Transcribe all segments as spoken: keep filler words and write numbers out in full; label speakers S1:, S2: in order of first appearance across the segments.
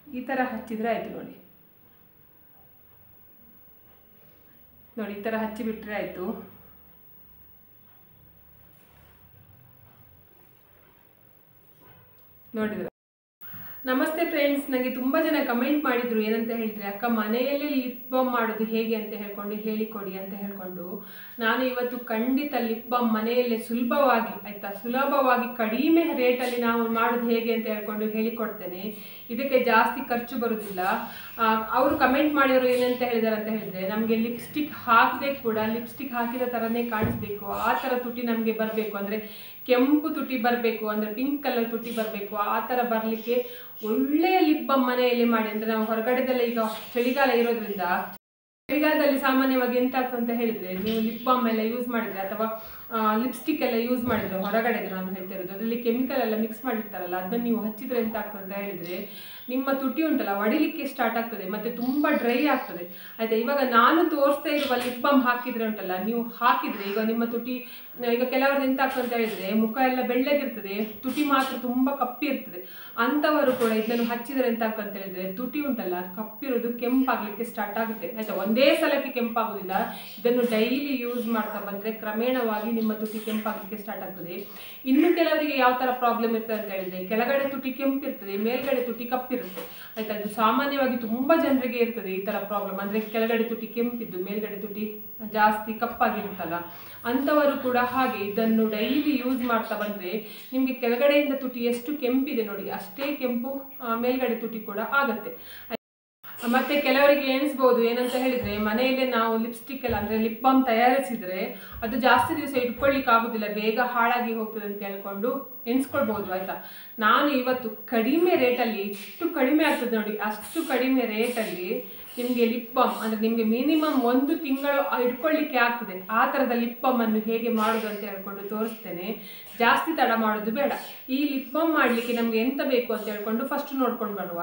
S1: ಈ ಥರ ಹಚ್ಚಿದರೆ ಆಯಿತು ನೋಡಿ ನೋಡಿ ಈ ಥರ ಹಚ್ಚಿಬಿಟ್ರೆ ಆಯಿತು. ನೋಡಿದ್ರೆ ನಮಸ್ತೆ ಫ್ರೆಂಡ್ಸ್, ನನಗೆ ತುಂಬ ಜನ ಕಮೆಂಟ್ ಮಾಡಿದರು ಏನಂತ ಹೇಳಿದರೆ, ಅಕ್ಕ ಮನೆಯಲ್ಲೇ ಲಿಪ್ ಬಾಮ್ ಮಾಡೋದು ಹೇಗೆ ಅಂತ ಹೇಳ್ಕೊಂಡು ಹೇಳಿಕೊಡಿ ಅಂತ ಹೇಳ್ಕೊಂಡು. ನಾನು ಇವತ್ತು ಖಂಡಿತ ಲಿಪ್ ಬಾಮ್ ಮನೆಯಲ್ಲೇ ಸುಲಭವಾಗಿ ಆಯಿತಾ ಸುಲಭವಾಗಿ ಕಡಿಮೆ ರೇಟಲ್ಲಿ ನಾವು ಮಾಡೋದು ಹೇಗೆ ಅಂತ ಹೇಳ್ಕೊಂಡು ಹೇಳಿಕೊಡ್ತೇನೆ. ಇದಕ್ಕೆ ಜಾಸ್ತಿ ಖರ್ಚು ಬರೋದಿಲ್ಲ. ಅವರು ಕಮೆಂಟ್ ಮಾಡಿದ್ರು ಏನಂತ ಹೇಳಿದ್ದಾರೆ ಅಂತ ಹೇಳಿದರೆ, ನಮಗೆ ಲಿಪ್ಸ್ಟಿಕ್ ಹಾಕದೆ ಕೂಡ ಲಿಪ್ಸ್ಟಿಕ್ ಹಾಕಿದ ಥರನೇ ಕಾಣಿಸ್ಬೇಕು, ಆ ಥರ ತುಟಿ ನಮಗೆ ಬರಬೇಕು, ಅಂದರೆ ಕೆಂಪು ತುಟಿ ಬರಬೇಕು, ಅಂದರೆ ಪಿಂಕ್ ಕಲರ್ ತುಟಿ ಬರಬೇಕು, ಆ ಥರ ಬರಲಿಕ್ಕೆ ಒಳ್ಳೆಯ ಲಿಪ್ ಬಾಮ್ ಮನೆಯಲ್ಲಿ ಮಾಡಿ. ಅಂದರೆ ನಾವು ಹೊರಗಡೆದೆಲ್ಲ ಈಗ ಚಳಿಗಾಲ ಇರೋದ್ರಿಂದ, ಚಳಿಗಾಲದಲ್ಲಿ ಸಾಮಾನ್ಯವಾಗಿ ಎಂತ ಆಗ್ತದೆ ಅಂತ ಹೇಳಿದರೆ, ನೀವು ಲಿಪ್ ಬಾಮ್ ಎಲ್ಲ ಯೂಸ್ ಮಾಡಿದರೆ ಅಥವಾ ಲಿಪ್ಸ್ಟಿಕ್ ಎಲ್ಲ ಯೂಸ್ ಮಾಡಿದರೆ ಹೊರಗಡೆಗೆ ನಾನು ಹೇಳ್ತಾ ಇರೋದು, ಅದರಲ್ಲಿ ಕೆಮಿಕಲ್ ಎಲ್ಲ ಮಿಕ್ಸ್ ಮಾಡಿರ್ತಾರಲ್ಲ, ಅದನ್ನು ನೀವು ಹಚ್ಚಿದರೆ ಎಂತ ಆಗ್ತದೆ ಅಂತ ಹೇಳಿದರೆ, ನಿಮ್ಮ ತುಟಿ ಉಂಟಲ್ಲ ಒಡಿಲಿಕ್ಕೆ ಸ್ಟಾರ್ಟ್ ಆಗ್ತದೆ ಮತ್ತು ತುಂಬ ಡ್ರೈ ಆಗ್ತದೆ ಆಯಿತಾ. ಇವಾಗ ನಾನು ತೋರಿಸ್ತಾ ಇರುವ ಲಿಪ್ ಬಾಮ್ ಹಾಕಿದರೆ ಉಂಟಲ್ಲ, ನೀವು ಹಾಕಿದರೆ ಈಗ ನಿಮ್ಮ ತುಟಿ, ಈಗ ಕೆಲವ್ರದ್ದು ಎಂತ ಆಗ್ತದೆ ಅಂತ ಹೇಳಿದರೆ ಮುಖ ಎಲ್ಲ ಬೆಳ್ಳಗಿರ್ತದೆ, ತುಟಿ ಮಾತ್ರ ತುಂಬ ಕಪ್ಪಿ ಇರ್ತದೆ. ಅಂಥವರು ಕೂಡ ಇದನ್ನು ಹಚ್ಚಿದರೆ ಎಂತ ಆಗ್ತದೆ ಅಂತ ಹೇಳಿದರೆ, ತುಟಿ ಉಂಟಲ್ಲ ಕಪ್ಪಿರೋದು ಕೆಂಪಾಗಲಿಕ್ಕೆ ಸ್ಟಾರ್ಟ್ ಆಗುತ್ತೆ ಆಯಿತಾ. ಒಂದೇ ಸಲಕ್ಕೆ ಕೆಂಪಾಗೋದಿಲ್ಲ, ಇದನ್ನು ಡೈಲಿ ಯೂಸ್ ಮಾಡ್ತಾ ಬಂದರೆ ಕ್ರಮೇಣವಾಗಿ ನಿಮ್ಮ ತುಟಿ ಕೆಂಪಾಗಲಿಕ್ಕೆ ಸ್ಟಾರ್ಟ್ ಆಗ್ತದೆ. ಇನ್ನು ಕೆಲವರಿಗೆ ಯಾವ ಥರ ಪ್ರಾಬ್ಲಮ್ ಇರ್ತದೆ ಅಂತ ಹೇಳಿದರೆ, ಕೆಳಗಡೆ ತುಟಿ ಕೆಂಪಿರ್ತದೆ, ಮೇಲ್ಗಡೆ ತುಟಿ ಕಪ್ಪಿರುತ್ತೆ ಆಯಿತಾ. ಇದು ಸಾಮಾನ್ಯವಾಗಿ ತುಂಬ ಜನರಿಗೆ ಇರ್ತದೆ ಈ ಥರ ಪ್ರಾಬ್ಲಮ್, ಅಂದರೆ ಕೆಳಗಡೆ ತುಟಿ ಕೆಂಪಿದ್ದು ಮೇಲ್ಗಡೆ ತುಟಿ ಜಾಸ್ತಿ ಕಪ್ಪಾಗಿರುತ್ತಲ್ಲ, ಅಂಥವರು ಕೂಡ ಹಾಗೆ ಇದನ್ನು ಡೈಲಿ ಯೂಸ್ ಮಾಡ್ತಾ ಬಂದರೆ ನಿಮಗೆ ಕೆಳಗಡೆಯಿಂದ ತುಟಿ ಎಷ್ಟು ಕೆಂಪಿದೆ ನೋಡಿ ಅಷ್ಟೇ ಕೆಂಪು ಮೇಲ್ಗಡೆ ತುಟಿ ಕೂಡ ಆಗುತ್ತೆ. ಮತ್ತು ಕೆಲವರಿಗೆ ಎಣಿಸ್ಬೋದು ಏನಂತ ಹೇಳಿದರೆ, ಮನೆಯಲ್ಲೇ ನಾವು ಲಿಪ್ಸ್ಟಿಕ್ ಎಲ್ಲ ಅಂದರೆ ಲಿಪ್ ಬಾಮ್ ತಯಾರಿಸಿದರೆ ಅದು ಜಾಸ್ತಿ ದಿವಸ ಇಟ್ಕೊಳ್ಳಿಕ್ಕೆ ಆಗೋದಿಲ್ಲ, ಬೇಗ ಹಾಳಾಗಿ ಹೋಗ್ತದೆ ಅಂತ ಹೇಳ್ಕೊಂಡು ಎಣಿಸ್ಕೊಳ್ಬೋದು ಆಯಿತಾ. ನಾನು ಇವತ್ತು ಕಡಿಮೆ ರೇಟಲ್ಲಿ, ಎಷ್ಟು ಕಡಿಮೆ ಆಗ್ತದೆ ನೋಡಿ ಅಷ್ಟು ಕಡಿಮೆ ರೇಟಲ್ಲಿ ನಿಮಗೆ ಲಿಪ್ ಬಾಮ್, ಅಂದರೆ ನಿಮಗೆ ಮಿನಿಮಮ್ ಒಂದು ತಿಂಗಳು ಇಟ್ಕೊಳ್ಳಿಕ್ಕೆ ಆಗ್ತದೆ ಆ ಥರದ ಲಿಪ್ ಬಾಮನ್ನು ಹೇಗೆ ಮಾಡೋದು ಅಂತ ಹೇಳ್ಕೊಂಡು ತೋರಿಸ್ತೇನೆ. ಜಾಸ್ತಿ ತಡ ಮಾಡೋದು ಬೇಡ. ಈ ಲಿಪ್ ಬಾಮ್ ಮಾಡಲಿಕ್ಕೆ ನಮಗೆ ಎಂತ ಬೇಕು ಅಂತ ಹೇಳ್ಕೊಂಡು ಫಸ್ಟ್ ನೋಡ್ಕೊಂಡು ಬರುವ.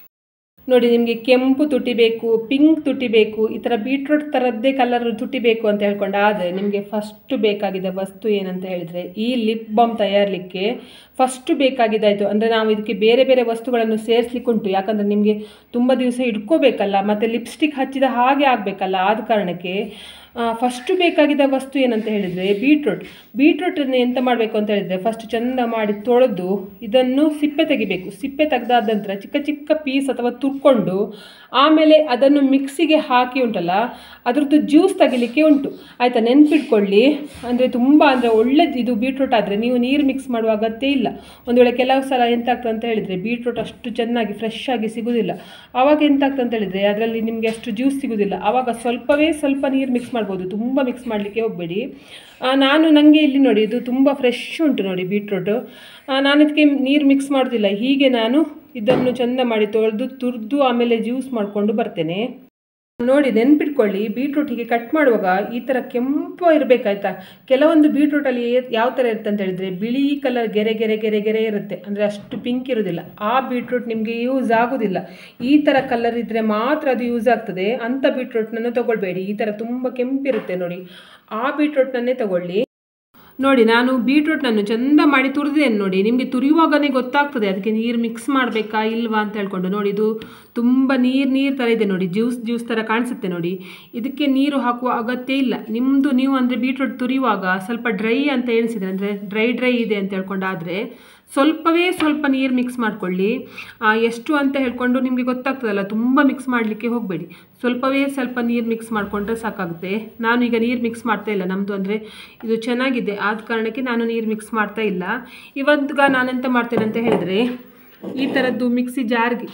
S1: ನೋಡಿ, ನಿಮಗೆ ಕೆಂಪು ತುಟಿ ಬೇಕು, ಪಿಂಕ್ ತುಟಿ ಬೇಕು, ಈ ಥರ ಬೀಟ್ರೂಟ್ ಥರದ್ದೇ ಕಲರ್ ತುಟಿ ಬೇಕು ಅಂತ ಹೇಳ್ಕೊಂಡು, ಆದರೆ ನಿಮಗೆ ಫಸ್ಟು ಬೇಕಾಗಿದ್ದ ವಸ್ತು ಏನಂತ ಹೇಳಿದರೆ, ಈ ಲಿಪ್ ಬಾಮ್ ತಯಾರಲಿಕ್ಕೆ ಫಸ್ಟು ಬೇಕಾಗಿದ್ದಾಯಿತು ಅಂದರೆ ನಾವು ಇದಕ್ಕೆ ಬೇರೆ ಬೇರೆ ವಸ್ತುಗಳನ್ನು ಸೇರಿಸ್ಲಿಕ್ಕೆ ಉಂಟು. ಯಾಕಂದರೆ ನಿಮಗೆ ತುಂಬ ದಿವಸ ಇಟ್ಕೋಬೇಕಲ್ಲ, ಮತ್ತು ಲಿಪ್ಸ್ಟಿಕ್ ಹಚ್ಚಿದ ಹಾಗೆ ಆಗಬೇಕಲ್ಲ, ಆದ ಕಾರಣಕ್ಕೆ ಫಸ್ಟು ಬೇಕಾಗಿದ್ದ ವಸ್ತು ಏನಂತ ಹೇಳಿದರೆ ಬೀಟ್ರೂಟ್. ಬೀಟ್ರೂಟನ್ನು ಎಂತ ಮಾಡಬೇಕು ಅಂತ ಹೇಳಿದರೆ, ಫಸ್ಟ್ ಚೆಂದ ಮಾಡಿ ತೊಳೆದು ಇದನ್ನು ಸಿಪ್ಪೆ ತೆಗಿಬೇಕು. ಸಿಪ್ಪೆ ತೆಗೆದಾದ ನಂತರ ಚಿಕ್ಕ ಚಿಕ್ಕ ಪೀಸ್ ಅಥವಾ ತುರ್ಕೊಂಡು ಆಮೇಲೆ ಅದನ್ನು ಮಿಕ್ಸಿಗೆ ಹಾಕಿ ಉಂಟಲ್ಲ ಅದರದ್ದು ಜ್ಯೂಸ್ ತೆಗಿಲಿಕ್ಕೆ ಉಂಟು ಆಯಿತಾ. ನೆನ್ಪಿಟ್ಕೊಳ್ಳಿ, ಅಂದರೆ ತುಂಬ ಅಂದರೆ ಒಳ್ಳೆದು ಇದು ಬೀಟ್ರೂಟ್. ಆದರೆ ನೀವು ನೀರು ಮಿಕ್ಸ್ ಮಾಡುವ ಅಗತ್ಯ ಇಲ್ಲ. ಒಂದು ವೇಳೆ ಕೆಲವು ಸಲ ಎಂತಾಗ್ತದೆ ಅಂತ ಹೇಳಿದರೆ ಬೀಟ್ರೂಟ್ ಅಷ್ಟು ಚೆನ್ನಾಗಿ ಫ್ರೆಶ್ ಆಗಿ ಸಿಗೋದಿಲ್ಲ, ಆವಾಗ ಎಂತಾಗ್ತದೆ ಅಂತ ಹೇಳಿದರೆ ಅದರಲ್ಲಿ ನಿಮಗೆ ಅಷ್ಟು ಜ್ಯೂಸ್ ಸಿಗೋದಿಲ್ಲ. ಆವಾಗ ಸ್ವಲ್ಪವೇ ಸ್ವಲ್ಪ ನೀರು ಮಿಕ್ಸ್ ಮಾಡ್ಬೋದು, ತುಂಬ ಮಿಕ್ಸ್ ಮಾಡಲಿಕ್ಕೆ ಹೋಗಬೇಡಿ. ನಾನು ನನಗೆ ಇಲ್ಲಿ ನೋಡಿ ಇದು ತುಂಬ ಫ್ರೆಶ್ ಉಂಟು ನೋಡಿ ಬೀಟ್ರೂಟು, ನಾನು ಇದಕ್ಕೆ ನೀರು ಮಿಕ್ಸ್ ಮಾಡೋದಿಲ್ಲ. ಹೀಗೆ ನಾನು ಇದನ್ನು ಚೆಂದ ಮಾಡಿ ತೊಳೆದು ತುರಿದು ಆಮೇಲೆ ಜ್ಯೂಸ್ ಮಾಡಿಕೊಂಡು ಬರ್ತೇನೆ. ನೋಡಿ, ನೆನ್ಪಿಟ್ಕೊಳ್ಳಿ, ಬೀಟ್ರೂಟ್ ಹೀಗೆ ಕಟ್ ಮಾಡುವಾಗ ಈ ಥರ ಕೆಂಪು ಇರಬೇಕಾಯ್ತಾ. ಕೆಲವೊಂದು ಬೀಟ್ರೂಟಲ್ಲಿ ಯಾವ ಥರ ಇರುತ್ತೆ ಅಂತ ಹೇಳಿದರೆ ಬಿಳಿ ಕಲರ್ ಗೆರೆ ಗೆರೆ ಗೆರೆ ಗೆರೆ ಇರುತ್ತೆ, ಅಂದರೆ ಅಷ್ಟು ಪಿಂಕ್ ಇರೋದಿಲ್ಲ. ಆ ಬೀಟ್ರೂಟ್ ನಿಮಗೆ ಯೂಸ್ ಆಗೋದಿಲ್ಲ. ಈ ಥರ ಕಲರ್ ಇದ್ದರೆ ಮಾತ್ರ ಅದು ಯೂಸ್ ಆಗ್ತದೆ. ಅಂಥ ಬೀಟ್ರೂಟ್ನನ್ನು ತೊಗೊಳ್ಬೇಡಿ. ಈ ಥರ ತುಂಬ ಕೆಂಪಿರುತ್ತೆ ನೋಡಿ, ಆ ಬೀಟ್ರೂಟ್ನನ್ನೇ ತೊಗೊಳ್ಳಿ. ನೋಡಿ, ನಾನು ಬೀಟ್ರೂಟ್ನನ್ನು ಚೆಂದ ಮಾಡಿ ತುರಿದೇನು ನೋಡಿ. ನಿಮಗೆ ತುರಿಯುವಾಗಲೇ ಗೊತ್ತಾಗ್ತದೆ ಅದಕ್ಕೆ ನೀರು ಮಿಕ್ಸ್ ಮಾಡಬೇಕಾ ಇಲ್ವಾ ಅಂತ ಹೇಳ್ಕೊಂಡು. ನೋಡಿ, ಇದು ತುಂಬ ನೀರು ನೀರು ಥರ ಇದೆ ನೋಡಿ, ಜ್ಯೂಸ್ ಜ್ಯೂಸ್ ಥರ ಕಾಣಿಸುತ್ತೆ ನೋಡಿ. ಇದಕ್ಕೆ ನೀರು ಹಾಕುವ ಅಗತ್ಯ ಇಲ್ಲ. ನಿಮ್ಮದು ನೀವು ಅಂದರೆ ಬೀಟ್ರೂಟ್ ತುರಿಯುವಾಗ ಸ್ವಲ್ಪ ಡ್ರೈ ಅಂತ ಎಣಿಸಿದೆ, ಅಂದರೆ ಡ್ರೈ ಡ್ರೈ ಇದೆ ಅಂತ ಹೇಳ್ಕೊಂಡಾದರೆ ಸ್ವಲ್ಪವೇ ಸ್ವಲ್ಪ ನೀರು ಮಿಕ್ಸ್ ಮಾಡಿಕೊಳ್ಳಿ. ಎಷ್ಟು ಅಂತ ಹೇಳ್ಕೊಂಡು ನಿಮಗೆ ಗೊತ್ತಾಗ್ತದಲ್ಲ, ತುಂಬ ಮಿಕ್ಸ್ ಮಾಡಲಿಕ್ಕೆ ಹೋಗಬೇಡಿ. ಸ್ವಲ್ಪವೇ ಸ್ವಲ್ಪ ನೀರು ಮಿಕ್ಸ್ ಮಾಡಿಕೊಂಡ್ರೆ ಸಾಕಾಗುತ್ತೆ. ನಾನು ಈಗ ನೀರು ಮಿಕ್ಸ್ ಮಾಡ್ತಾ ಇಲ್ಲ, ನಮ್ಮದು ಅಂದರೆ ಇದು ಚೆನ್ನಾಗಿದೆ ಆದ ಕಾರಣಕ್ಕೆ ನಾನು ನೀರು ಮಿಕ್ಸ್ ಮಾಡ್ತಾ ಇಲ್ಲ. ಇವಾಗ ನಾನೆಂತ ಮಾಡ್ತೇನೆ ಅಂತ ಹೇಳಿದರೆ, ಈ ಥರದ್ದು ಮಿಕ್ಸಿ ಜಾರ್ಗೆ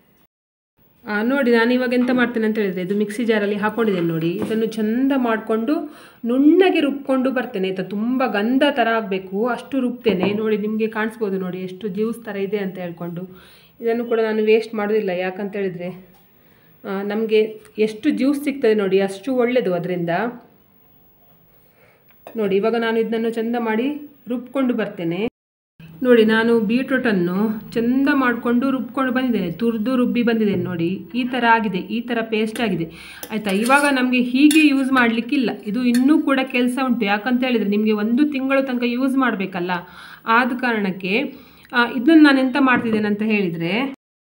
S1: ನೋಡಿ, ನಾನು ಇವಾಗ ಎಂತ ಮಾಡ್ತೇನೆ ಅಂತ ಹೇಳಿದರೆ, ಇದು ಮಿಕ್ಸಿ ಜಾರಲ್ಲಿ ಹಾಕ್ಕೊಂಡಿದ್ದೇನೆ ನೋಡಿ. ಇದನ್ನು ಚೆಂದ ಮಾಡಿಕೊಂಡು ನುಣ್ಣಗೆ ರುಬ್ಕೊಂಡು ಬರ್ತೇನೆ ಆಯಿತಾ. ತುಂಬ ಗಂಧ ಥರ ಆಗಬೇಕು ಅಷ್ಟು ರುಬ್ತೇನೆ ನೋಡಿ. ನಿಮಗೆ ಕಾಣಿಸ್ಬೋದು ನೋಡಿ ಎಷ್ಟು ಜ್ಯೂಸ್ ಥರ ಇದೆ ಅಂತ ಹೇಳ್ಕೊಂಡು. ಇದನ್ನು ಕೂಡ ನಾನು ವೇಸ್ಟ್ ಮಾಡೋದಿಲ್ಲ, ಯಾಕಂತ ಹೇಳಿದರೆ ನಮಗೆ ಎಷ್ಟು ಜ್ಯೂಸ್ ಸಿಗ್ತದೆ ನೋಡಿ ಅಷ್ಟು ಒಳ್ಳೆಯದು ಅದರಿಂದ. ನೋಡಿ, ಇವಾಗ ನಾನು ಇದನ್ನು ಚೆಂದ ಮಾಡಿ ರುಬ್ಕೊಂಡು ಬರ್ತೇನೆ ನೋಡಿ. ನಾನು ಬೀಟ್ರೂಟನ್ನು ಚೆಂದ ಮಾಡಿಕೊಂಡು ರುಬ್ಕೊಂಡು ಬಂದಿದ್ದೇನೆ, ತುರಿದು ರುಬ್ಬಿ ಬಂದಿದ್ದೇನೆ ನೋಡಿ. ಈ ಥರ ಆಗಿದೆ, ಈ ಥರ ಪೇಸ್ಟ್ ಆಗಿದೆ ಆಯಿತಾ. ಇವಾಗ ನಮಗೆ ಹೀಗೆ ಯೂಸ್ ಮಾಡಲಿಕ್ಕಿಲ್ಲ, ಇದು ಇನ್ನೂ ಕೂಡ ಕೆಲಸ ಉಂಟು. ಯಾಕಂತ ಹೇಳಿದರೆ ನಿಮಗೆ ಒಂದು ತಿಂಗಳು ತನಕ ಯೂಸ್ ಮಾಡಬೇಕಲ್ಲ, ಆದ ಕಾರಣಕ್ಕೆ ಇದನ್ನು ನಾನು ಎಂತ ಮಾಡ್ತಿದ್ದೇನೆ ಅಂತ ಹೇಳಿದರೆ,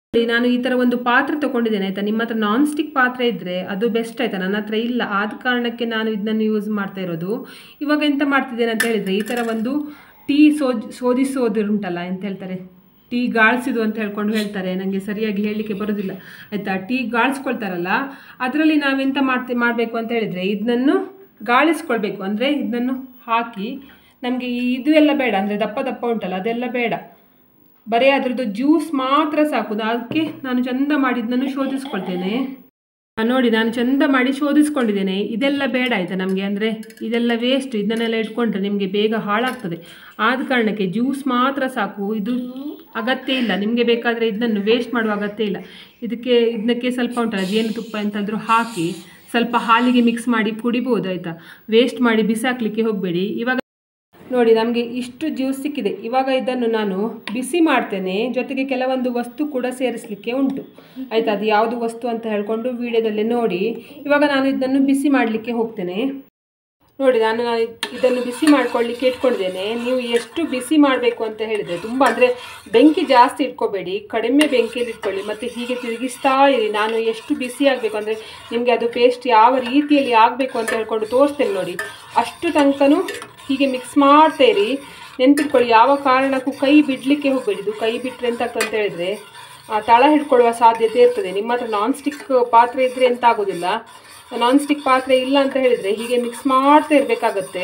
S1: ನಾನು ಈ ಥರ ಒಂದು ಪಾತ್ರೆ ತೊಗೊಂಡಿದ್ದೇನೆ ಆಯಿತಾ. ನಿಮ್ಮ ಹತ್ರ ನಾನ್ ಸ್ಟಿಕ್ ಪಾತ್ರೆ ಇದ್ದರೆ ಅದು ಬೆಸ್ಟ್ ಆಯಿತಾ. ನನ್ನ ಹತ್ರ ಇಲ್ಲ, ಆದ ಕಾರಣಕ್ಕೆ ನಾನು ಇದನ್ನು ಯೂಸ್ ಮಾಡ್ತಾ ಇರೋದು. ಇವಾಗ ಎಂತ ಮಾಡ್ತಿದ್ದೇನೆ ಅಂತ ಹೇಳಿದರೆ, ಈ ಥರ ಒಂದು ಟೀ ಸೋಜ್ ಶೋಧಿಸೋದು ಉಂಟಲ್ಲ, ಎಂತ ಹೇಳ್ತಾರೆ, ಟೀ ಗಾಳಿಸಿದು ಅಂತ ಹೇಳ್ಕೊಂಡು ಹೇಳ್ತಾರೆ, ನನಗೆ ಸರಿಯಾಗಿ ಹೇಳಲಿಕ್ಕೆ ಬರೋದಿಲ್ಲ ಆಯಿತಾ. ಟೀ ಗಾಳಿಸ್ಕೊಳ್ತಾರಲ್ಲ, ಅದರಲ್ಲಿ ನಾವೆಂತ ಮಾಡ್ತೆ ಮಾಡಬೇಕು ಅಂತ ಹೇಳಿದರೆ, ಇದನ್ನು ಗಾಳಿಸ್ಕೊಳ್ಬೇಕು. ಅಂದರೆ ಇದನ್ನು ಹಾಕಿ, ನಮಗೆ ಇದು ಎಲ್ಲ ಬೇಡ, ಅಂದರೆ ದಪ್ಪ ದಪ್ಪ ಉಂಟಲ್ಲ ಅದೆಲ್ಲ ಬೇಡ, ಬರೀ ಅದರದ್ದು ಜ್ಯೂಸ್ ಮಾತ್ರ ಸಾಕು. ಅದಕ್ಕೆ ನಾನು ಚಂದ ಮಾಡಿ ಇದನ್ನು ಶೋಧಿಸ್ಕೊಳ್ತೇನೆ. ನೋಡಿ, ನಾನು ಚಂದ ಮಾಡಿ ಶೋಧಿಸ್ಕೊಂಡಿದ್ದೇನೆ. ಇದೆಲ್ಲ ಬೇಡ ಆಯಿತಾ ನಮಗೆ, ಅಂದರೆ ಇದೆಲ್ಲ ವೇಸ್ಟ್, ಇದನ್ನೆಲ್ಲ ಇಟ್ಕೊಂಡ್ರೆ ನಿಮಗೆ ಬೇಗ ಹಾಳಾಗ್ತದೆ. ಆದ ಕಾರಣಕ್ಕೆ ಜ್ಯೂಸ್ ಮಾತ್ರ ಸಾಕು, ಇದು ಅಗತ್ಯ ಇಲ್ಲ. ನಿಮಗೆ ಬೇಕಾದರೆ ಇದನ್ನು ವೇಸ್ಟ್ ಮಾಡುವ ಅಗತ್ಯ ಇಲ್ಲ. ಇದಕ್ಕೆ ಇದಕ್ಕೆ ಸ್ವಲ್ಪ ಉಂಟಲ್ಲ ಜೇನುತುಪ್ಪ ಎಂತಾದರೂ ಹಾಕಿ ಸ್ವಲ್ಪ ಹಾಲಿಗೆ ಮಿಕ್ಸ್ ಮಾಡಿ ಕುಡಿಬೋದು ಆಯಿತಾ. ವೇಸ್ಟ್ ಮಾಡಿ ಬಿಸಾಕಲಿಕ್ಕೆ ಹೋಗಬೇಡಿ. ಇವಾಗ ನೋಡಿ, ನಮಗೆ ಇಷ್ಟು ಜ್ಯೂಸ್ ಸಿಕ್ಕಿದೆ. ಇವಾಗ ಇದನ್ನು ನಾನು ಬಿಸಿ ಮಾಡ್ತೇನೆ, ಜೊತೆಗೆ ಕೆಲವೊಂದು ವಸ್ತು ಕೂಡ ಸೇರಿಸಲಿಕ್ಕೆ ಉಂಟು ಆಯಿತಾ. ಅದು ಯಾವುದು ವಸ್ತು ಅಂತ ಹೇಳ್ಕೊಂಡು ವಿಡಿಯೋದಲ್ಲೇ ನೋಡಿ. ಇವಾಗ ನಾನು ಇದನ್ನು ಬಿಸಿ ಮಾಡಲಿಕ್ಕೆ ಹೋಗ್ತೇನೆ. ನೋಡಿ, ನಾನು ನಾನು ಇದನ್ನು ಬಿಸಿ ಮಾಡ್ಕೊಳ್ಳಿಕ್ಕೆ ಇಟ್ಕೊಂಡಿದ್ದೇನೆ. ನೀವು ಎಷ್ಟು ಬಿಸಿ ಮಾಡಬೇಕು ಅಂತ ಹೇಳಿದರೆ, ತುಂಬ ಅಂದರೆ ಬೆಂಕಿ ಜಾಸ್ತಿ ಇಟ್ಕೋಬೇಡಿ, ಕಡಿಮೆ ಬೆಂಕಿಯಲ್ಲಿ ಇಟ್ಕೊಳ್ಳಿ, ಮತ್ತು ಹೀಗೆ ತಿರುಗಿಸ್ತಾ ಇರಿ. ನಾನು ಎಷ್ಟು ಬಿಸಿ ಆಗಬೇಕು ಅಂದರೆ ನಿಮಗೆ ಅದು ಪೇಸ್ಟ್ ಯಾವ ರೀತಿಯಲ್ಲಿ ಆಗಬೇಕು ಅಂತ ಹೇಳ್ಕೊಂಡು ತೋರಿಸ್ತೇನೆ ನೋಡಿ. ಅಷ್ಟು ತನಕನೂ ಹೀಗೆ ಮಿಕ್ಸ್ ಮಾಡ್ತಾ ಇರಿ. ನೆನ್ಪಿಟ್ಕೊಳ್ಳಿ, ಯಾವ ಕಾರಣಕ್ಕೂ ಕೈ ಬಿಡಲಿಕ್ಕೆ ಹೋಗಬೇಡಿ. ಇದು ಕೈ ಬಿಟ್ಟರೆ ಎಂತ ಆಗ್ತದೆ ಅಂತ ಹೇಳಿದರೆ ತಳ ಹಿಡ್ಕೊಳ್ಳುವ ಸಾಧ್ಯತೆ ಇರ್ತದೆ. ನಿಮ್ಮ ಹತ್ರ ನಾನ್ ಸ್ಟಿಕ್ ಪಾತ್ರೆ ಇದ್ದರೆ ಎಂತ ಆಗೋದಿಲ್ಲ. ನಾನ್ ಸ್ಟಿಕ್ ಪಾತ್ರೆ ಇಲ್ಲ ಅಂತ ಹೇಳಿದರೆ ಹೀಗೆ ಮಿಕ್ಸ್ ಮಾಡ್ತಾ ಇರಬೇಕಾಗತ್ತೆ.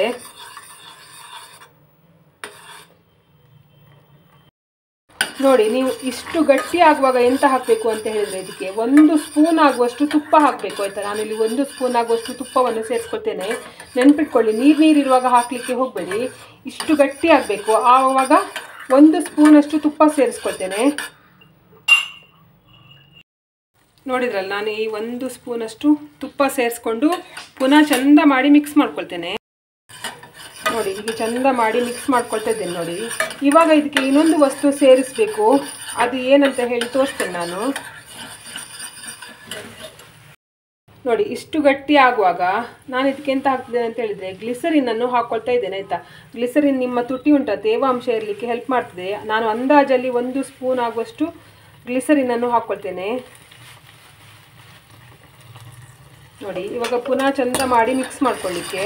S1: ನೋಡಿ, ನೀವು ಇಷ್ಟು ಗಟ್ಟಿ ಆಗುವಾಗ ಎಂತ ಹಾಕಬೇಕು ಅಂತ ಹೇಳಿದರೆ, ಇದಕ್ಕೆ ಒಂದು ಸ್ಪೂನ್ ಆಗುವಷ್ಟು ತುಪ್ಪ ಹಾಕಬೇಕು ಆಯಿತಾ. ನಾನಿಲ್ಲಿ ಒಂದು ಸ್ಪೂನ್ ಆಗುವಷ್ಟು ತುಪ್ಪವನ್ನು ಸೇರಿಸ್ಕೊಳ್ತೇನೆ. ನೆನ್ಪಿಟ್ಕೊಳ್ಳಿ, ನೀರು ನೀರಿರುವಾಗ ಹಾಕಲಿಕ್ಕೆ ಹೋಗಬೇಡಿ, ಇಷ್ಟು ಗಟ್ಟಿ ಆಗಬೇಕು. ಆವಾಗ ಒಂದು ಸ್ಪೂನಷ್ಟು ತುಪ್ಪ ಸೇರಿಸ್ಕೊಳ್ತೇನೆ. ನೋಡಿದ್ರಲ್ಲ, ನಾನು ಈ ಒಂದು ಸ್ಪೂನಷ್ಟು ತುಪ್ಪ ಸೇರಿಸ್ಕೊಂಡು ಪುನಃ ಚಂದ ಮಾಡಿ ಮಿಕ್ಸ್ ಮಾಡ್ಕೊಳ್ತೇನೆ. ನೋಡಿ, ಹೀಗೆ ಚಂದ ಮಾಡಿ ಮಿಕ್ಸ್ ಮಾಡ್ಕೊಳ್ತಾ ಇದ್ದೇನೆ. ನೋಡಿ, ಇವಾಗ ಇದಕ್ಕೆ ಇನ್ನೊಂದು ವಸ್ತು ಸೇರಿಸಬೇಕು. ಅದು ಏನಂತ ಹೇಳಿ ತೋರಿಸ್ತೇನೆ ನಾನು. ನೋಡಿ, ಇಷ್ಟು ಗಟ್ಟಿ ಆಗುವಾಗ ನಾನು ಇದಕ್ಕೆ ಎಂತ ಹಾಕ್ತಿದ್ದೇನೆ ಅಂತ ಹೇಳಿದರೆ, ಗ್ಲಿಸರಿನನ್ನು ಹಾಕ್ಕೊಳ್ತಾ ಇದ್ದೇನೆ ಆಯಿತಾ. ಗ್ಲಿಸರಿನ್ ನಿಮ್ಮ ತುಟಿ ಉಂಟ ತೇವಾಂಶ ಇರಲಿಕ್ಕೆ ಹೆಲ್ಪ್ ಮಾಡ್ತದೆ. ನಾನು ಅಂದಾಜಲ್ಲಿ ಒಂದು ಸ್ಪೂನ್ ಆಗುವಷ್ಟು ಗ್ಲಿಸರಿನನ್ನು ಹಾಕ್ಕೊಳ್ತೇನೆ. ನೋಡಿ, ಇವಾಗ ಪುನಃ ಚಂದ ಮಾಡಿ ಮಿಕ್ಸ್ ಮಾಡ್ಕೊಳ್ಳಿಕ್ಕೆ.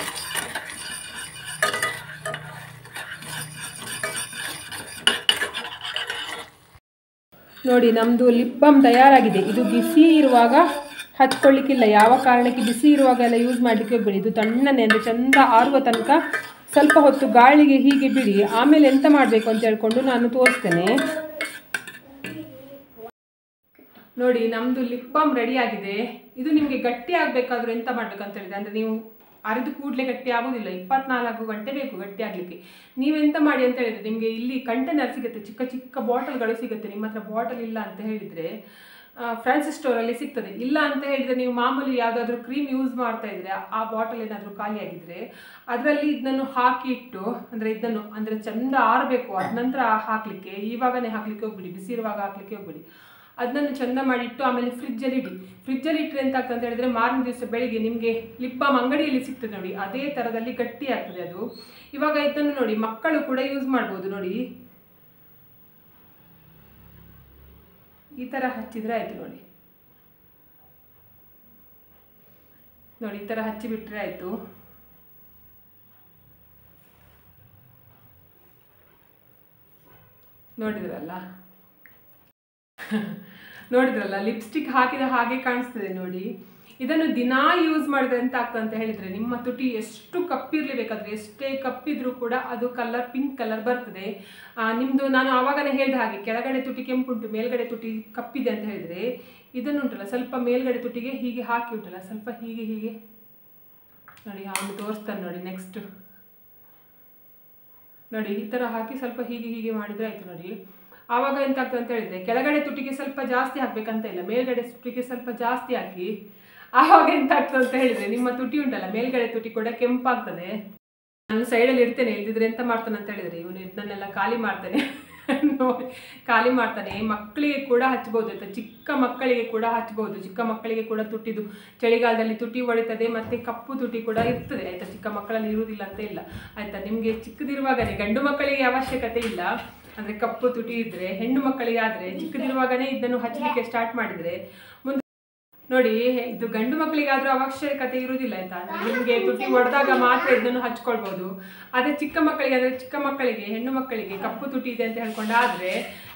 S1: ನೋಡಿ, ನಮ್ಮದು ಲಿಪ್ ಬಾಮ್ ತಯಾರಾಗಿದೆ. ಇದು ಬಿಸಿ ಇರುವಾಗ ಹಚ್ಕೊಳ್ಳಿಕ್ಕಿಲ್ಲ, ಯಾವ ಕಾರಣಕ್ಕೆ ಬಿಸಿ ಇರುವಾಗ ಎಲ್ಲ ಯೂಸ್ ಮಾಡಲಿಕ್ಕೆ ಹೋಗ್ಬೇಡಿ. ಇದು ತಣ್ಣನೆ ಅಂದರೆ ಚಂದ ಆರುವ ತನಕ ಸ್ವಲ್ಪ ಹೊತ್ತು ಗಾಳಿಗೆ ಹೀಗೆ ಬಿಡಿ. ಆಮೇಲೆ ಎಂತ ಮಾಡಬೇಕು ಅಂತ ಹೇಳ್ಕೊಂಡು ನಾನು ತೋರಿಸ್ತೇನೆ. ನೋಡಿ, ನಮ್ಮದು ಲಿಪ್ ಬಾಮ್ ರೆಡಿ ಆಗಿದೆ. ಇದು ನಿಮಗೆ ಗಟ್ಟಿ ಆಗಬೇಕಾದ್ರೂ ಎಂತ ಮಾಡಬೇಕಂತ ಹೇಳಿದೆ ಅಂದರೆ, ನೀವು ಅರಿದು ಕೂಡಲೇ ಗಟ್ಟಿ ಆಗೋದಿಲ್ಲ, ಇಪ್ಪತ್ನಾಲ್ಕು ಗಂಟೆ ಬೇಕು ಗಟ್ಟಿ ಆಗಲಿಕ್ಕೆ. ನೀವೆಂತ ಮಾಡಿ ಅಂತ ಹೇಳಿದರೆ, ನಿಮಗೆ ಇಲ್ಲಿ ಕಂಟೈನರ್ ಸಿಗುತ್ತೆ, ಚಿಕ್ಕ ಚಿಕ್ಕ ಬಾಟಲ್ಗಳು ಸಿಗುತ್ತೆ. ನಿಮ್ಮ ಹತ್ರ ಬಾಟಲ್ ಇಲ್ಲ ಅಂತ ಹೇಳಿದರೆ ಫ್ಯಾನ್ಸಿ ಸ್ಟೋರಲ್ಲಿ ಸಿಗ್ತದೆ. ಇಲ್ಲ ಅಂತ ಹೇಳಿದರೆ ನೀವು ಮಾಮೂಲಿ ಯಾವುದಾದ್ರೂ ಕ್ರೀಮ್ ಯೂಸ್ ಮಾಡ್ತಾ ಇದ್ರೆ, ಆ ಬಾಟಲ್ ಏನಾದರೂ ಖಾಲಿಯಾಗಿದ್ದರೆ ಅದರಲ್ಲಿ ಇದನ್ನು ಹಾಕಿ ಇಟ್ಟು, ಅಂದರೆ ಇದನ್ನು ಅಂದರೆ ಚಂದ ಆರಬೇಕು, ಅದ ನಂತರ ಹಾಕಲಿಕ್ಕೆ, ಇವಾಗನೇ ಹಾಕಲಿಕ್ಕೆ ಹೋಗ್ಬಿಡಿ, ಬಿಸಿ ಇರುವಾಗ ಹಾಕಲಿಕ್ಕೆ ಹೋಗ್ಬಿಡಿ. ಅದನ್ನು ಚಂದ ಮಾಡಿಟ್ಟು ಆಮೇಲೆ ಫ್ರಿಜ್ಜಲ್ಲಿ ಇಡಿ. ಫ್ರಿಜ್ಜಲ್ಲಿ ಇಟ್ಟರೆ ಎಂತ ಆಗ್ತದೆ ಅಂತ ಹೇಳಿದರೆ, ಮಾರನೇ ದಿವಸ ಬೆಳಿಗ್ಗೆ ನಿಮಗೆ ಲಿಪ್ ಬಾಮ್ ಅಂಗಡಿಯಲ್ಲಿ ಸಿಗ್ತದೆ ನೋಡಿ, ಅದೇ ಥರದಲ್ಲಿ ಗಟ್ಟಿ ಆಗ್ತದೆ ಅದು. ಇವಾಗ ಇದನ್ನು ನೋಡಿ, ಮಕ್ಕಳು ಕೂಡ ಯೂಸ್ ಮಾಡ್ಬೋದು. ನೋಡಿ, ಈ ಥರ ಹಚ್ಚಿದರೆ ಆಯಿತು. ನೋಡಿ ನೋಡಿ ಈ ಥರ ಹಚ್ಚಿಬಿಟ್ರೆ ಆಯಿತು. ನೋಡಿದ್ರಲ್ಲ ನೋಡಿದ್ರಲ್ಲ ಲಿಪ್ಸ್ಟಿಕ್ ಹಾಕಿದ ಹಾಗೆ ಕಾಣಿಸ್ತದೆ ನೋಡಿ. ಇದನ್ನು ದಿನಾ ಯೂಸ್ ಮಾಡಿದ್ರೆ ಎಂತ ಆಗ್ತದೆ ಅಂತ ಹೇಳಿದರೆ, ನಿಮ್ಮ ತುಟಿ ಎಷ್ಟು ಕಪ್ಪಿರಲೇಬೇಕಾದ್ರೆ, ಎಷ್ಟೇ ಕಪ್ಪಿದ್ರೂ ಕೂಡ ಅದು ಕಲರ್ ಪಿಂಕ್ ಕಲರ್ ಬರ್ತದೆ. ನಿಮ್ಮದು ನಾನು ಆವಾಗನೇ ಹೇಳಿದ ಹಾಗೆ ಕೆಳಗಡೆ ತುಟಿ ಕೆಂಪುಂಟು, ಮೇಲ್ಗಡೆ ತುಟಿ ಕಪ್ಪಿದೆ ಅಂತ ಹೇಳಿದರೆ, ಇದನ್ನು ಉಂಟಲ್ಲ ಸ್ವಲ್ಪ ಮೇಲ್ಗಡೆ ತುಟಿಗೆ ಹೀಗೆ ಹಾಕಿ ಉಂಟಲ್ಲ ಸ್ವಲ್ಪ ಹೀಗೆ ಹೀಗೆ ನೋಡಿ, ಅವನು ತೋರಿಸ್ತಾನೆ ನೋಡಿ. ನೆಕ್ಸ್ಟ್ ನೋಡಿ, ಈ ಥರ ಹಾಕಿ ಸ್ವಲ್ಪ ಹೀಗೆ ಹೀಗೆ ಮಾಡಿದರೆ ಆಯಿತು. ನೋಡಿ, ಆವಾಗ ಎಂತ ಆಗ್ತದೆ ಅಂತ ಹೇಳಿದರೆ, ಕೆಳಗಡೆ ತುಟಿಗೆ ಸ್ವಲ್ಪ ಜಾಸ್ತಿ ಹಾಕಬೇಕಂತ ಇಲ್ಲ, ಮೇಲ್ಗಡೆ ತುಟಿಗೆ ಸ್ವಲ್ಪ ಜಾಸ್ತಿ ಹಾಕಿ. ಆವಾಗ ಎಂತ ಆಗ್ತದೆ ಅಂತ ಹೇಳಿದರೆ, ನಿಮ್ಮ ತುಟಿ ಉಂಟಲ್ಲ ಮೇಲ್ಗಡೆ ತುಟಿ ಕೂಡ ಕೆಂಪಾಗ್ತದೆ. ನಾನು ಸೈಡಲ್ಲಿ ಇರ್ತೇನೆ, ಇಲ್ದಿದ್ರೆ ಎಂತ ಮಾಡ್ತಾನೆ ಅಂತ ಹೇಳಿದರೆ, ಇವನು ಇದನ್ನೆಲ್ಲ ಖಾಲಿ ಮಾಡ್ತಾನೆ ನೋಡಿ, ಖಾಲಿ ಮಾಡ್ತಾನೆ. ಮಕ್ಕಳಿಗೆ ಕೂಡ ಹಚ್ಬೋದು ಆಯಿತಾ, ಚಿಕ್ಕ ಮಕ್ಕಳಿಗೆ ಕೂಡ ಹಚ್ಬೋದು. ಚಿಕ್ಕ ಮಕ್ಕಳಿಗೆ ಕೂಡ ತುಟಿದು ಚಳಿಗಾಲದಲ್ಲಿ ತುಟಿ ಹೊಡಿತದೆ, ಮತ್ತು ಕಪ್ಪು ತುಟಿ ಕೂಡ ಇರ್ತದೆ ಆಯಿತಾ. ಚಿಕ್ಕ ಮಕ್ಕಳಲ್ಲಿ ಇರುವುದಿಲ್ಲ ಅಂತ ಇಲ್ಲ ಆಯಿತಾ. ನಿಮಗೆ ಚಿಕ್ಕದಿರುವಾಗಲೇ, ಗಂಡು ಮಕ್ಕಳಿಗೆ ಅವಶ್ಯಕತೆ ಇಲ್ಲ, ಅಂದರೆ ಕಪ್ಪು ತುಟಿ ಇದ್ದರೆ ಹೆಣ್ಣು ಮಕ್ಕಳಿಗೆ ಆದರೆ ಚಿಕ್ಕದಿರುವಾಗನೇ ಇದನ್ನು ಹಚ್ಚಲಿಕ್ಕೆ ಸ್ಟಾರ್ಟ್ ಮಾಡಿದರೆ ಮುಂದೆ ನೋಡಿ ಇದು ಗಂಡು ಮಕ್ಕಳಿಗಾದರೂ ಅವಶ್ಯಕತೆ ಇರುವುದಿಲ್ಲ ಆಯಿತಾ. ನಿಮಗೆ ತುಟಿ ಒಡೆದಾಗ ಮಾತ್ರ ಇದನ್ನು ಹಚ್ಕೊಳ್ಬೋದು. ಅದೇ ಚಿಕ್ಕ ಮಕ್ಕಳಿಗೆ ಅಂದರೆ ಚಿಕ್ಕ ಮಕ್ಕಳಿಗೆ ಹೆಣ್ಣು ಮಕ್ಕಳಿಗೆ ಕಪ್ಪು ತುಟಿ ಇದೆ ಅಂತ ಹೇಳ್ಕೊಂಡಾದರೆ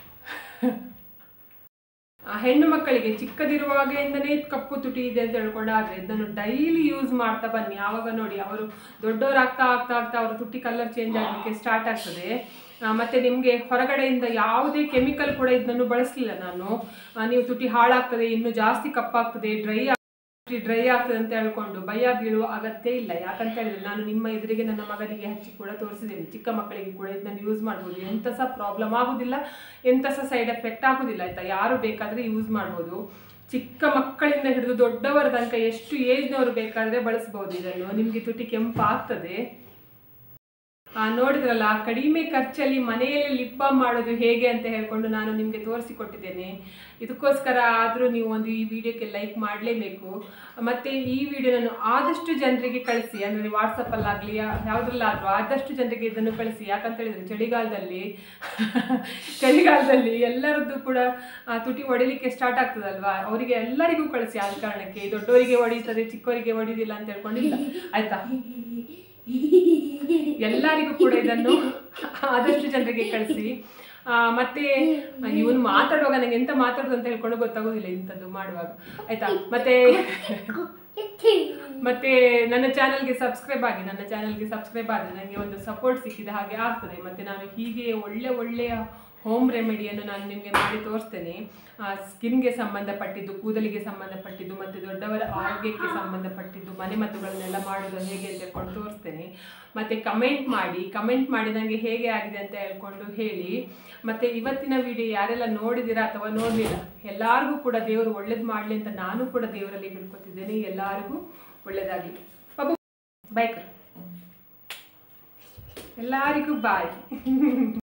S1: ಹೆಣ್ಣು ಮಕ್ಕಳಿಗೆ ಚಿಕ್ಕದಿರುವಾಗಲಿಂದನೇ ಕಪ್ಪು ತುಟಿ ಇದೆ ಅಂತ ಹೇಳ್ಕೊಂಡಾದರೆ ಇದನ್ನು ಡೈಲಿ ಯೂಸ್ ಮಾಡ್ತಾ ಬನ್ನಿ. ಆವಾಗ ನೋಡಿ ಅವರು ದೊಡ್ಡವರಾಗ್ತಾ ಆಗ್ತಾ ಆಗ್ತಾ ಅವರ ತುಟಿ ಕಲರ್ ಚೇಂಜ್ ಆಗಲಿಕ್ಕೆ ಸ್ಟಾರ್ಟ್ ಆಗ್ತದೆ. ಮತ್ತು ನಿಮಗೆ ಹೊರಗಡೆಯಿಂದ ಯಾವುದೇ ಕೆಮಿಕಲ್ ಕೂಡ ಇದನ್ನು ಬಳಸಲಿಲ್ಲ ನಾನು. ನೀವು ತುಟಿ ಹಾಳಾಗ್ತದೆ, ಇನ್ನೂ ಜಾಸ್ತಿ ಕಪ್ಪಾಗ್ತದೆ, ಡ್ರೈ ತುಟಿ ಡ್ರೈ ಆಗ್ತದೆ ಅಂತ ಹೇಳ್ಕೊಂಡು ಭಯ ಬೀಳುವ ಅಗತ್ಯ ಇಲ್ಲ. ಯಾಕಂತ ಹೇಳಿದರೆ ನಾನು ನಿಮ್ಮ ಎದುರಿಗೆ ನನ್ನ ಮಗನಿಗೆ ಹಚ್ಚಿ ಕೂಡ ತೋರಿಸಿದ್ದೇನೆ. ಚಿಕ್ಕ ಮಕ್ಕಳಿಗೆ ಕೂಡ ಇದನ್ನು ಯೂಸ್ ಮಾಡ್ಬೋದು. ಎಂಥ ಸಹ ಪ್ರಾಬ್ಲಮ್ ಆಗೋದಿಲ್ಲ, ಎಂಥ ಸಹ ಸೈಡ್ ಎಫೆಕ್ಟ್ ಆಗೋದಿಲ್ಲ ಆಯಿತಾ. ಯಾರು ಬೇಕಾದರೆ ಯೂಸ್ ಮಾಡ್ಬೋದು. ಚಿಕ್ಕ ಮಕ್ಕಳಿಂದ ಹಿಡಿದು ದೊಡ್ಡವರ ತನಕ ಎಷ್ಟು ಏಜ್ನವರು ಬೇಕಾದರೆ ಬಳಸ್ಬೋದು ಇದನ್ನು. ನಿಮಗೆ ತುಟಿ ಕೆಂಪು ಆಗ್ತದೆ. ನೋಡಿದ್ರಲ್ಲ, ಕಡಿಮೆ ಖರ್ಚಲ್ಲಿ ಮನೆಯಲ್ಲಿ ಲಿಪ್ ಬಾಮ್ ಮಾಡೋದು ಹೇಗೆ ಅಂತ ಹೇಳ್ಕೊಂಡು ನಾನು ನಿಮಗೆ ತೋರಿಸಿಕೊಟ್ಟಿದ್ದೇನೆ. ಇದಕ್ಕೋಸ್ಕರ ಆದರೂ ನೀವು ಒಂದು ಈ ವಿಡಿಯೋಕ್ಕೆ ಲೈಕ್ ಮಾಡಲೇಬೇಕು. ಮತ್ತು ಈ ವಿಡಿಯೋನನ್ನು ಆದಷ್ಟು ಜನರಿಗೆ ಕಳಿಸಿ, ಅಂದರೆ ವಾಟ್ಸಪ್ಪಲ್ಲಾಗಲಿ ಯಾವುದ್ರಲ್ಲಾದರೂ ಆದಷ್ಟು ಜನರಿಗೆ ಇದನ್ನು ಕಳಿಸಿ. ಯಾಕಂತ ಹೇಳಿದರೆ ಚಳಿಗಾಲದಲ್ಲಿ ಚಳಿಗಾಲದಲ್ಲಿ ಎಲ್ಲರದ್ದು ಕೂಡ ತುಟಿ ಹೊಡಿಲಿಕ್ಕೆ ಸ್ಟಾರ್ಟ್ ಆಗ್ತದಲ್ವಾ, ಅವರಿಗೆ ಎಲ್ಲರಿಗೂ ಕಳಿಸಿ. ಆದ ಕಾರಣಕ್ಕೆ ದೊಡ್ಡವರಿಗೆ ಹೊಡೀತದೆ, ಚಿಕ್ಕವರಿಗೆ ಹೊಡಿದಿಲ್ಲ ಅಂತ ಹೇಳ್ಕೊಂಡಿಲ್ಲ ಆಯಿತಾ. ಎಲ್ಲರಿಗೂ ಕೂಡ ಇದನ್ನು ಆದಷ್ಟು ಜನರಿಗೆ ಕಳಿಸಿ. ಮತ್ತೆ ಇವನು ಮಾತಾಡುವಾಗ ನನಗೆ ಎಂತ ಮಾತಾಡೋದು ಅಂತ ಹೇಳ್ಕೊಂಡು ಗೊತ್ತಾಗೋದಿಲ್ಲ ಇಂಥದ್ದು ಮಾಡುವಾಗ ಆಯ್ತಾ. ಮತ್ತೆ ಮತ್ತೆ ನನ್ನ ಚಾನಲ್ಗೆ ಸಬ್ಸ್ಕ್ರೈಬ್ ಆಗಿ. ನನ್ನ ಚಾನಲ್ಗೆ ಸಬ್ಸ್ಕ್ರೈಬ್ ಆದರೆ ನನಗೆ ಒಂದು ಸಪೋರ್ಟ್ ಸಿಕ್ಕಿದ ಹಾಗೆ ಆಗ್ತದೆ. ಮತ್ತು ನಾನು ಹೀಗೆ ಒಳ್ಳೆ ಒಳ್ಳೆಯ ಹೋಮ್ ರೆಮಿಡಿಯನ್ನು ನಾನು ನಿಮಗೆ ಮಾಡಿ ತೋರಿಸ್ತೇನೆ. ಸ್ಕಿನ್ಗೆ ಸಂಬಂಧಪಟ್ಟಿದ್ದು, ಕೂದಲಿಗೆ ಸಂಬಂಧಪಟ್ಟಿದ್ದು ಮತ್ತು ದೊಡ್ಡವರ ಆರೋಗ್ಯಕ್ಕೆ ಸಂಬಂಧಪಟ್ಟಿದ್ದು ಮನೆಮದ್ದುಗಳನ್ನೆಲ್ಲ ಮಾಡೋದು ಹೇಗೆ ಅಂತ ಹೇಳ್ಕೊಂಡು ತೋರಿಸ್ತೇನೆ. ಮತ್ತು ಕಮೆಂಟ್ ಮಾಡಿ ಕಮೆಂಟ್ ಮಾಡಿ ನನಗೆ ಹೇಗೆ ಆಗಿದೆ ಅಂತ ಹೇಳ್ಕೊಂಡು ಹೇಳಿ. ಮತ್ತು ಇವತ್ತಿನ ವಿಡಿಯೋ ಯಾರೆಲ್ಲ ನೋಡಿದ್ದೀರಾ ಅಥವಾ ನೋಡಲಿಲ್ಲ ಎಲ್ಲರಿಗೂ ಕೂಡ ದೇವರು ಒಳ್ಳೇದು ಮಾಡಲಿ ಅಂತ ನಾನು ಕೂಡ ದೇವರಲ್ಲಿ ಬಿಡ್ಕೊತಿದ್ದೇನೆ. ಎಲ್ಲರಿಗೂ ಒಳ್ಳೇದಾಗಲಿ. ಬಾಬು ಬಾಯ್, ಎಲ್ಲರಿಗೂ ಬಾಯ್.